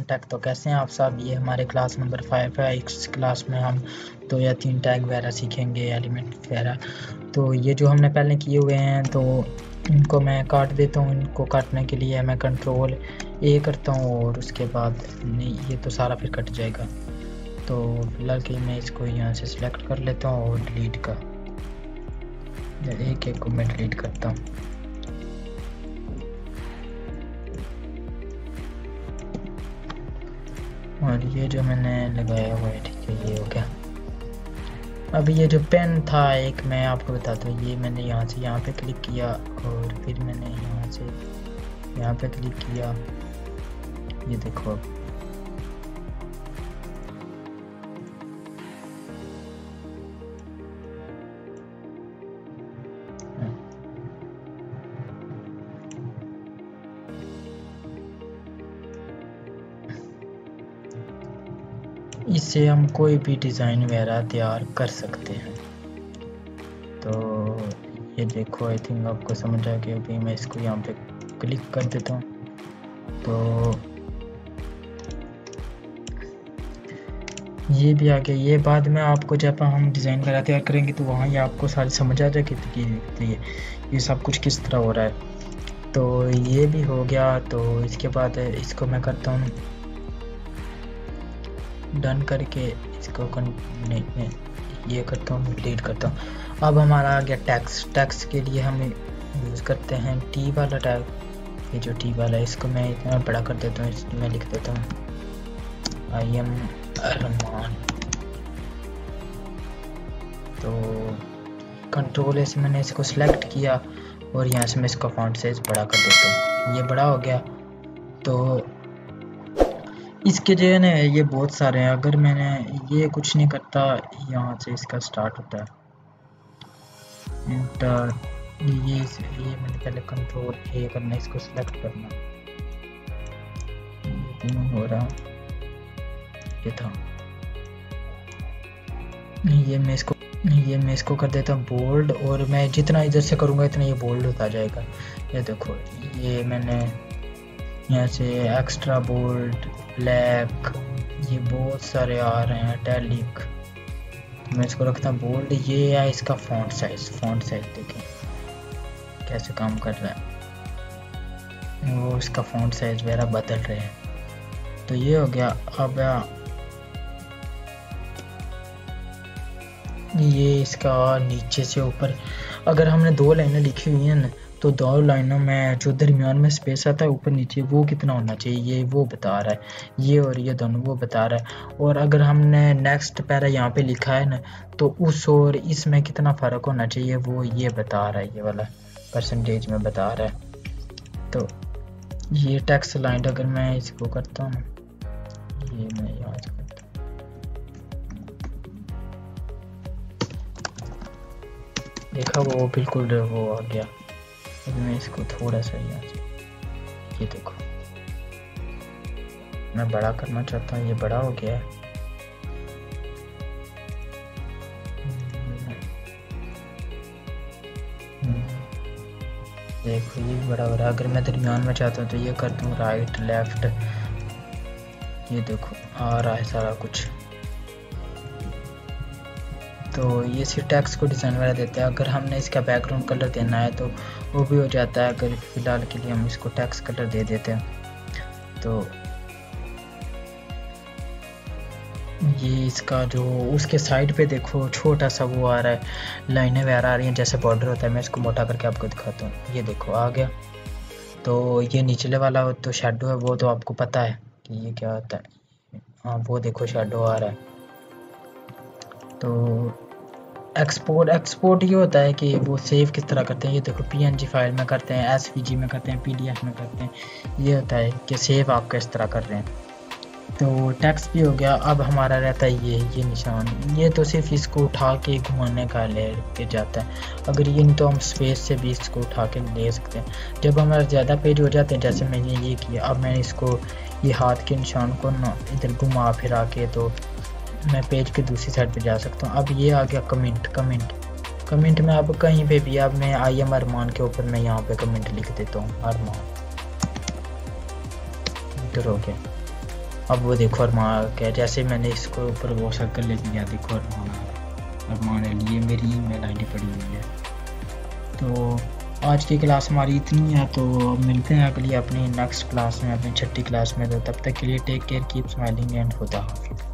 अरमान take. तो कैसे हैं आप सब? ये हमारे क्लास नंबर 5 है। इस क्लास में हम 2 या 3 टैग वगैरह सीखेंगे, एलिमेंट वगैरह। तो ये जो हमने पहले किए हुए हैं तो इनको मैं काट देता हूँ। इनको काटने के लिए मैं कंट्रोल ए करता हूँ और उसके बाद नहीं, ये तो सारा फिर कट जाएगा। तो फिलहाल कि मैं इसको यहाँ से सिलेक्ट कर लेता हूँ और डिलीट का एक को मैं डिलीट करता हूँ। और ये जो मैंने लगाया हुआ है, ठीक है, ये हो गया। अब ये जो पेन था एक, मैं आपको बताता हूँ। ये मैंने यहाँ से यहाँ पे क्लिक किया और फिर मैंने यहाँ से यहाँ पे क्लिक किया। ये देखो अब इससे हम कोई भी डिज़ाइन वगैरह तैयार कर सकते हैं। तो ये देखो, आई थिंक आपको समझ आ गया। अभी मैं इसको यहाँ पे क्लिक कर देता हूँ तो ये भी आ गया। ये बाद में आपको जब हम डिज़ाइन वगैरह तैयार करेंगे तो वहाँ ये आपको सारी समझ आ जाएगी कि ये सब कुछ किस तरह हो रहा है। तो ये भी हो गया। तो इसके बाद इसको मैं करता हूँ डन करके, इसको ये करता हूँ, डिलीट करता हूँ। अब हमारा आ गया टैक्स। टैक्स के लिए हम यूज़ करते हैं टी वाला टैग। ये जो टी वाला है इसको मैं इतना बड़ा कर देता हूँ। इसमें लिख देता हूँ आई एम अरमान। तो कंट्रोल ए से मैंने इसको सिलेक्ट किया और यहाँ से मैं इसका फॉन्ट साइज बड़ा कर देता हूँ। ये बड़ा हो गया। तो इसके जो है ना, ये बहुत सारे हैं। अगर मैंने ये कुछ नहीं करता, यहाँ से इसका स्टार्ट होता है इंटर। ये मैंने पहले कंट्रोल ए करना, इसको सिलेक्ट करना। ये हो रहा, ये था। ये मैं इसको कर देता हूँ बोल्ड, और मैं जितना इधर से करूँगा इतना ये बोल्ड होता जाएगा। ये देखो, ये मैंने यहाँ से एक्स्ट्रा बोल्ड, ब्लैक, ये बहुत सारे आ रहे हैं, टैलिक। तो मैं इसको रखता हूँ बोल्ड। ये है इसका फॉन्ट साइज देखें कैसे काम कर रहा है। वो इसका फॉन्ट साइज वगैरह बदल रहे हैं। तो ये हो गया। अब ये इसका नीचे से ऊपर, अगर हमने 2 लाइनें लिखी हुई हैं ना, तो 2 लाइनों में जो दरमियान में स्पेस आता है ऊपर नीचे, वो कितना होना चाहिए ये वो बता रहा है। ये और ये दोनों वो बता रहा है। और अगर हमने नेक्स्ट पैरा यहाँ पे लिखा है ना, तो उस और इसमें कितना फ़र्क होना चाहिए वो ये बता रहा है। ये वाला परसेंटेज में बता रहा है। तो ये टेक्स्ट लाइन अगर मैं इसको करता हूँ, ये मैं यहाँ से करता हूँ, देखा वो बिल्कुल वो आ गया। अब मैं इसको थोड़ा सा यहाँ से, ये देखो, मैं बड़ा करना चाहता हूँ। ये बड़ा हो गया है। देखो ये भी बड़ा हो रहा है। अगर मैं दरमियान में चाहता हूँ तो ये कर दूँ राइट लेफ्ट। ये देखो आ रहा है सारा कुछ। तो ये सिर्फ टेक्स्ट को डिज़ाइन वगैरह देता है। अगर हमने इसका बैकग्राउंड कलर देना है तो वो भी हो जाता है। अगर फ़िलहाल के लिए हम इसको टेक्स्ट कलर दे देते हैं तो ये इसका जो उसके साइड पे देखो छोटा सा वो आ रहा है, लाइनें वगैरह आ रही हैं जैसे बॉर्डर होता है। मैं इसको मोटा करके आपको दिखाता हूँ। ये देखो आ गया। तो ये निचले वाला तो शेडो है, वो तो आपको पता है कि ये क्या होता है। हाँ वो देखो शेडो आ रहा है। तो एक्सपोर्ट ये होता है कि वो सेव किस तरह करते हैं। ये देखो पीएनजी फाइल में करते हैं, एसवीजी में करते हैं, पीडीएफ में करते हैं। ये होता है कि सेव आप किस तरह कर रहे हैं। तो टेक्स्ट भी हो गया। अब हमारा रहता है ये निशान। ये तो सिर्फ इसको उठा के घुमाने का ले के जाता है। अगर ये नहीं तो हम स्पेस से भी इसको उठा के ले सकते हैं। जब हमारे ज़्यादा पेज हो जाते हैं, जैसे मैंने ये किया, अब मैंने इसको ये हाथ के निशान को ना इधर घुमा फिरा के तो मैं पेज के दूसरी साइड पे जा सकता हूँ। अब ये आ गया कमेंट में। अब कहीं पे भी, अब मैं आई एम अरमान के ऊपर मैं यहाँ पे कमेंट लिख देता हूँ, अरमान, इधर हो गया। अब वो देखो अरमान क्या, जैसे मैंने इसको ऊपर वो सर्कल ले लिया, देखो अरमान लिए मेरी ईमेल आईडी पड़ी हुई है। तो आज की क्लास हमारी इतनी है, तो मिलते हैं अगली अपनी नेक्स्ट क्लास में, अपनी 6ठी क्लास में। तो तब तक के लिए take care, keep smiling and खुदा हाफिज़।